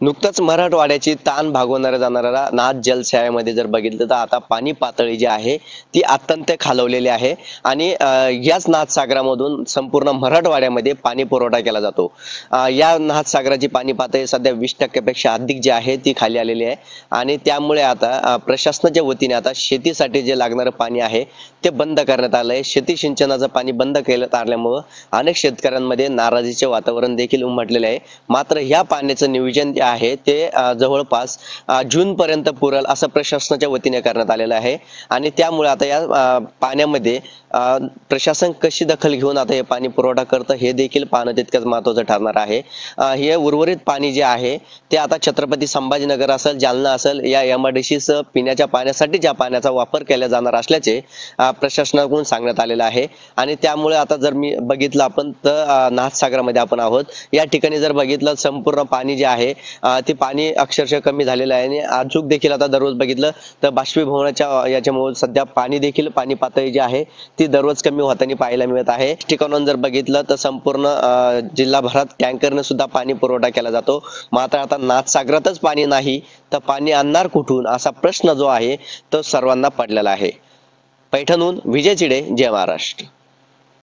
नुकतंच मराठवाड्याची ताण भागवणाऱ्या जाणाऱ्या नाथ जलशयामध्ये जर बघितलं तर आता पाणी पातळी जी आहे ती अत्यंत खालवलेली आहे आणि याच नाथसागरामधून संपूर्ण मराठवाड्यामध्ये पाणी पुरवठा केला जातो। या नाथसागराची पाणी पातळी सध्या 20% अधिक जी आहे ती खाली आलेली आहे आणि त्यामुळे आता प्रशासनाच्या वतीने आता शेतीसाठी जे लागणारं पाणी आहे ते बंद करण्यात आलंय। शेती सिंचनाचं पाणी बंद करण्यात आल्यामुळे अनेक शेतकऱ्यांमध्ये नाराजीचे वातावरण देखील उमटलेले आहे। मात्र ह्या पाण्याचं नियोजन जे आहे ते जवळपास जून पर्यंत पुरेल असं प्रशासनाच्या वतीने करण्यात आलेलं आहे आणि त्यामुळे आता या पाण्यामध्ये प्रशासन कशी दखल घेऊन आता हे पाणी पुरवठा करतं हे देखील पाहणं तितकंच महत्त्वाचं ठरणार आहे। हे उर्वरित पाणी जे आहे ते आता छत्रपती संभाजीनगर असेल, जालना असेल या एमआयडीसी पिण्याच्या पाण्यासाठी ज्या पाण्याचा वापर केला जाणार असल्याचे प्रशासनाकडून सांगण्यात आलेलं आहे आणि त्यामुळे आता जर मी बघितलं आपण तर नाथसागरामध्ये आपण आहोत। या ठिकाणी जर बघितलं संपूर्ण पाणी जे आहे ते पाणी अक्षरशः कमी झालेलं आहे आणि अचूक देखील आता दररोज बघितलं तर बाष्पीभवनाच्या याच्यामुळे सध्या पाणी पातळी जी आहे ती दररोज कमी होताना पाहायला मिळत आहे। ठिकाणून जर बघितलं तर संपूर्ण जिल्हाभरात टँकरने सुद्धा पाणी पुरवठा केला जातो। मात्र आता नाथसागरातच पाणी नाही तर पाणी आणणार कुठून असा प्रश्न जो आहे तो सर्वांना पडलेला आहे। पैठणहून विजय चिडे, जय महाराष्ट्र।